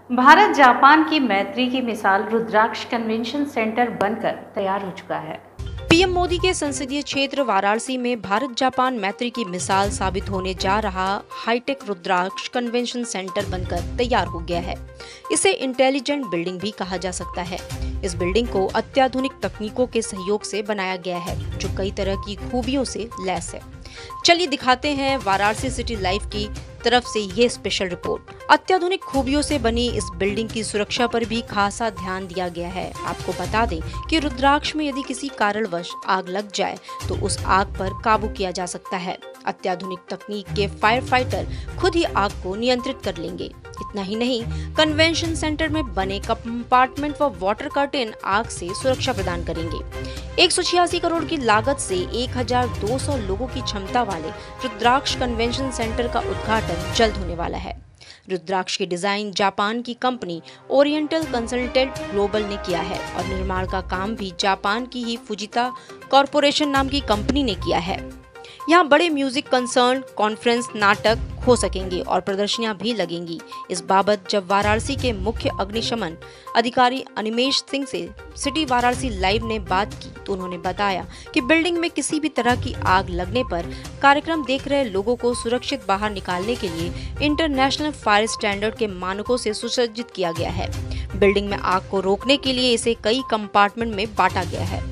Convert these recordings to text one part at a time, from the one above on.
Bharat Japan की मैत्री की मिसाल रुद्राक्ष कन्वेंशन सेंटर बनकर तैयार हो चुका है। पीएम मोदी के संसदीय क्षेत्र वाराणसी में भारत जापान मैत्री की मिसाल साबित होने जा रहा हाईटेक रुद्राक्ष कन्वेंशन सेंटर बनकर तैयार हो गया है। इसे इंटेलिजेंट बिल्डिंग भी कहा जा सकता है। इस बिल्डिंग को अत्याधुनिक तकनीकों के सहयोग से बनाया गया है, जो कई तरह की खूबियों से लैस है। चलिए दिखाते हैं वाराणसी सिटी लाइव की तरफ से ये स्पेशल रिपोर्ट। अत्याधुनिक खूबियों से बनी इस बिल्डिंग की सुरक्षा पर भी खासा ध्यान दिया गया है। आपको बता दें कि रुद्राक्ष में यदि किसी कारणवश आग लग जाए तो उस आग पर काबू किया जा सकता है। अत्याधुनिक तकनीक के फायर फाइटर खुद ही आग को नियंत्रित कर लेंगे। इतना ही नहीं, कन्वेंशन सेंटर में बने कंपार्टमेंट व वाटर कर्टेन आग से सुरक्षा प्रदान करेंगे। 186 करोड़ की लागत से 1200 लोगों की क्षमता वाले रुद्राक्ष कन्वेंशन सेंटर का उद्घाटन जल्द होने वाला है। रुद्राक्ष की डिजाइन जापान की कंपनी ओरिएंटल कंसल्टेंट ग्लोबल ने किया है और निर्माण का काम भी जापान की ही फुजिता कॉरपोरेशन नाम की कंपनी ने किया है। यहाँ बड़े म्यूजिक कंसर्ट, कॉन्फ्रेंस, नाटक हो सकेंगे और प्रदर्शनियां भी लगेंगी। इस बाबत जब वाराणसी के मुख्य अग्निशमन अधिकारी अनिमेश सिंह से सिटी वाराणसी लाइव ने बात की तो उन्होंने बताया कि बिल्डिंग में किसी भी तरह की आग लगने पर कार्यक्रम देख रहे लोगों को सुरक्षित बाहर निकालने के लिए इंटरनेशनल फायर स्टैंडर्ड के मानकों से सुसज्जित किया गया है। बिल्डिंग में आग को रोकने के लिए इसे कई कंपार्टमेंट में बांटा गया है।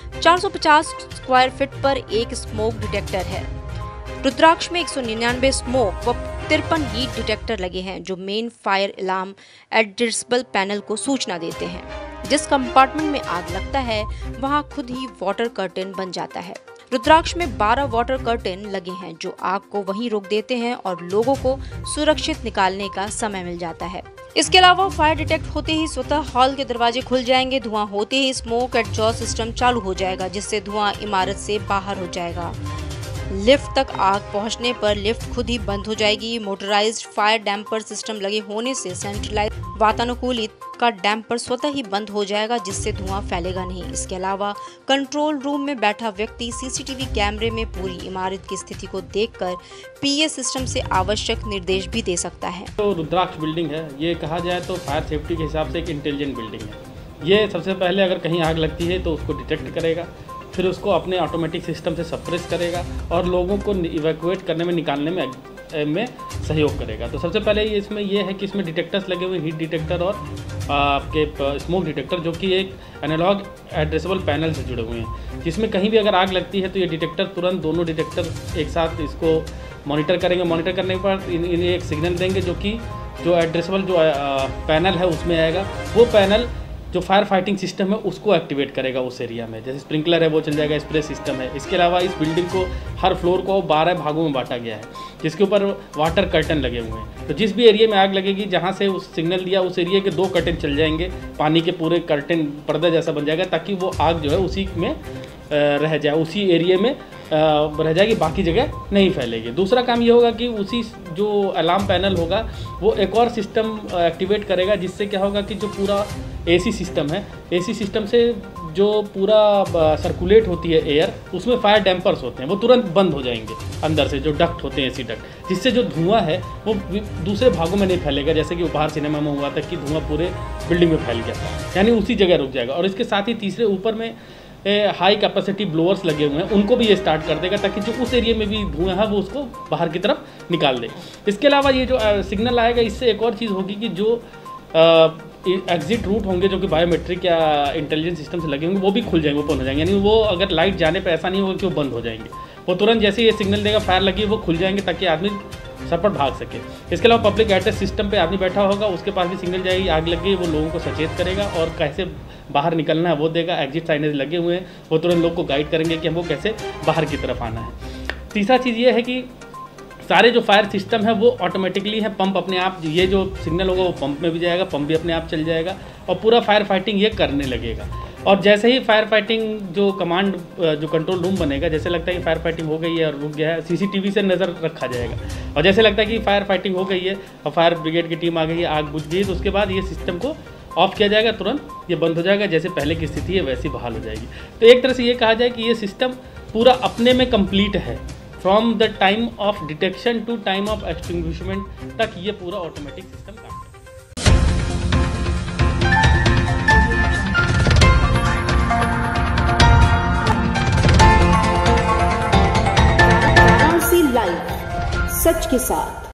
450 स्क्वायर फीट पर एक स्मोक डिटेक्टर है। रुद्राक्ष में 199 स्मोक व 53 हीट डिटेक्टर लगे हैं, जो main fire alarm adjustable panel को सूचना देते हैं। जिस कंपार्टमेंट में आग लगता है वहां खुद ही वाटर कर्टेन बन जाता है। रुद्राक्ष में 12 वाटर कर्टेन लगे हैं, जो आग को वहीं रोक देते हैं और लोगों को सुरक्षित निकालने का समय मिल जाता है। इसके अलावा फायर डिटेक्ट होते ही स्वतः हॉल के दरवाजे खुल जाएंगे। धुआं होते ही स्मोक एग्जॉस्ट सिस्टम चालू हो जाएगा, जिससे धुआं इमारत से बाहर हो जाएगा। लिफ्ट तक आग पहुंचने पर लिफ्ट खुद ही बंद हो जाएगी। मोटराइज्ड फायर डैम्पर सिस्टम लगे होने से सेंट्रलाइज वातानुकूलित का डैम्पर स्वतः ही बंद हो जाएगा, जिससे धुआं फैलेगा नहीं। इसके अलावा कंट्रोल रूम में बैठा व्यक्ति सीसीटीवी कैमरे में पूरी इमारत की स्थिति को देखकर पीए सिस्टम से आवश्यक निर्देश भी दे सकता है। तो रुद्राक्ष बिल्डिंग है, ये कहा जाए तो फायर सेफ्टी के हिसाब से एक इंटेलिजेंट बिल्डिंग है। ये सबसे पहले अगर कहीं आग लगती है तो उसको डिटेक्ट करेगा, फिर उसको अपने ऑटोमेटिक सिस्टम से सप्रेस करेगा और लोगों को इवैक्यूएट करने में, निकालने में सहयोग करेगा। तो सबसे पहले इसमें ये है कि इसमें डिटेक्टर्स लगे हुए, हीट डिटेक्टर और आपके स्मोक डिटेक्टर, जो कि एक एनालॉग एड्रेसेबल पैनल से जुड़े हुए हैं, जिसमें कहीं भी अगर आग लगती है तो ये डिटेक्टर तुरंत, दोनों डिटेक्टर एक साथ इसको मॉनिटर करेंगे। मॉनिटर करने के बाद इन्हें एक सिग्नल देंगे, जो कि जो एड्रेसेबल जो पैनल है उसमें आएगा। वो पैनल जो फायर फाइटिंग सिस्टम है उसको एक्टिवेट करेगा उस एरिया में। जैसे स्प्रिंकलर है वो चल जाएगा, स्प्रे सिस्टम है। इसके अलावा इस बिल्डिंग को हर फ्लोर को 12 भागों में बांटा गया है, जिसके ऊपर वाटर कर्टन लगे हुए हैं। तो जिस भी एरिया में आग लगेगी, जहाँ से उस सिग्नल दिया उस एरिया के 2 कर्टन चल जाएंगे, पानी के पूरे कर्टन पर्दा जैसा बन जाएगा, ताकि वो आग जो है उसी में रह जाए, उसी एरिया में रह जाएगी, बाकी जगह नहीं फैलेगी। दूसरा काम ये होगा कि उसी जो अलार्म पैनल होगा वो एक और सिस्टम एक्टिवेट करेगा, जिससे क्या होगा कि जो पूरा एसी सिस्टम है, एसी सिस्टम से जो पूरा सर्कुलेट होती है एयर, उसमें फायर डैम्पर्स होते हैं, वो तुरंत बंद हो जाएंगे अंदर से, जो डक्ट होते हैं एसी डक्ट, जिससे जो धुआं है वो दूसरे भागों में नहीं फैलेगा। जैसे कि बाहर सिनेमा में हुआ था कि धुआं पूरे बिल्डिंग में फैल गया, यानी उसी जगह रुक जाएगा। और इसके साथ ही तीसरे ऊपर में हाई कैपेसिटी ब्लोअर्स लगे हुए हैं, उनको भी ये स्टार्ट कर देगा, ताकि जो उस एरिया में भी धुआं है वो उसको बाहर की तरफ निकाल दे। इसके अलावा ये जो सिग्नल आएगा, इससे एक और चीज़ होगी कि जो एग्जिट रूट होंगे, जो कि बायोमेट्रिक या इंटेलिजेंस सिस्टम से लगे होंगे, वो भी खुल जाएंगे, ओपन हो जाएंगे। यानी वो अगर लाइट जाने पे ऐसा नहीं होगा कि वो बंद हो जाएंगे, वो तुरंत जैसे ये सिग्नल देगा फायर लगी वो खुल जाएंगे, ताकि आदमी सर पर भाग सके। इसके अलावा पब्लिक एड्रेस सिस्टम पे आदमी बैठा होगा, उसके पास भी सिग्नल जाएगी, आग लग गई, वो लोगों को सचेत करेगा और कैसे बाहर निकलना है वो देगा। एग्जिट साइनेज लगे हुए हैं, वो तुरंत लोग को गाइड करेंगे कि हमको कैसे बाहर की तरफ आना है। तीसरा चीज़ ये है कि सारे जो फायर सिस्टम है वो ऑटोमेटिकली है, पंप अपने आप, ये जो सिग्नल होगा वो पंप में भी जाएगा, पंप भी अपने आप चल जाएगा और पूरा फायर फाइटिंग ये करने लगेगा। और जैसे ही फायर फाइटिंग जो कमांड, जो कंट्रोल रूम बनेगा, जैसे लगता है कि फायर फाइटिंग हो गई है और रुक गया है, सीसीटीवी से नज़र रखा जाएगा। और जैसे लगता है कि फायर फाइटिंग हो गई है और फायर ब्रिगेड की टीम आ गई है, आग बुझ गई, तो उसके बाद ये सिस्टम को ऑफ किया जाएगा, तुरंत ये बंद हो जाएगा, जैसे पहले की स्थिति है वैसी बहाल हो जाएगी। तो एक तरह से ये कहा जाए कि ये सिस्टम पूरा अपने में कंप्लीट है, from the time of detection to time of extinguishment तक ये पूरा ऑटोमेटिक सिस्टम काम करता है। सच के साथ।